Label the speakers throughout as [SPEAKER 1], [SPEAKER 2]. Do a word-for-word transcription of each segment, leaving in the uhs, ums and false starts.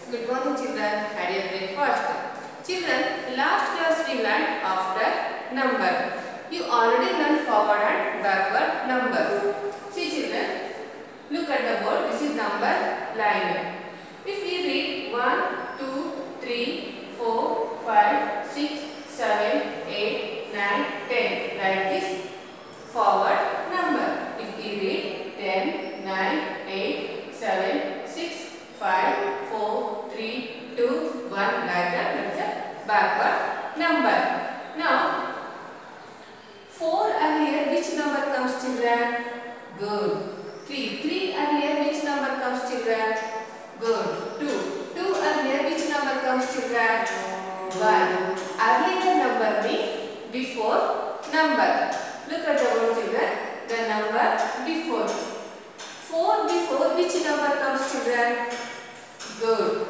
[SPEAKER 1] Good morning children. Had your breakfast? Children, last class we learned after number. You already learned forward and backward number. See children, look at the board. This is number line. If we read one, two, three, four, five, six, seven, eight, nine, ten like this, forward number. If we read ten, nine, eight, seven, six, five, four, three, two, one like that, that's a backward number. Now, four earlier, which number comes children? Good. three. three earlier, which number comes children? Good. two. two earlier, which number comes children? one. Earlier number means before number. Look at the word children. The number before. four before which number comes children? Good.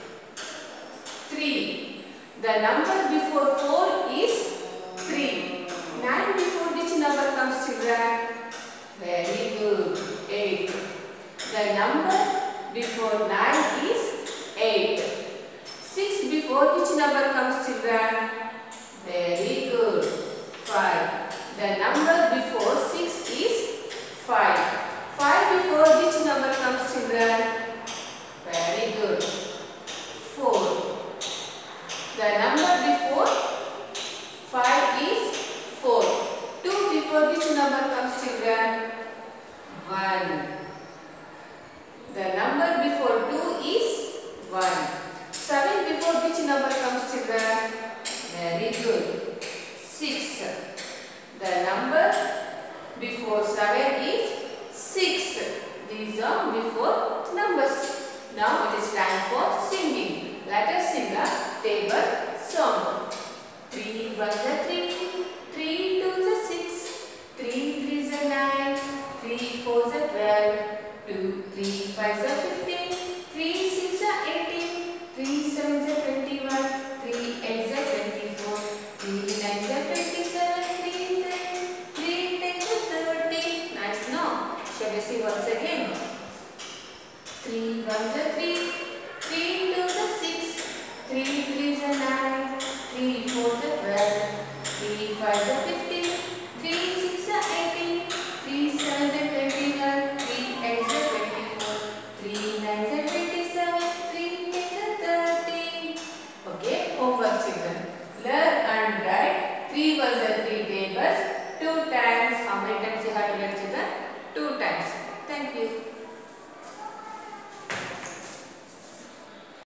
[SPEAKER 1] three. The number before four is three. nine before which number comes children? Very good. eight. The number before nine is eight. six before which number comes children? Very good. five. The number before six is five. five before which number comes children? Very good. four. The number before five is four. two before which number comes children? one. The number before two is one. seven before which number comes children? Very good. six. The number before seven is six. These are before numbers. Now it is time for singing. Let us sing a table song. three ones are three, three twos are six, three threes are nine, three fours are twelve, two, three fives are fifteen, three six are eighteen, three sevens are twenty-one, three eights are twenty-four, three nines are twenty-seven, three ten, three tens are thirty. Nice, no? Shall we see once again? three ones are three, three twos are six, three threes are nine, three fours are twelve, three fives are fifteen.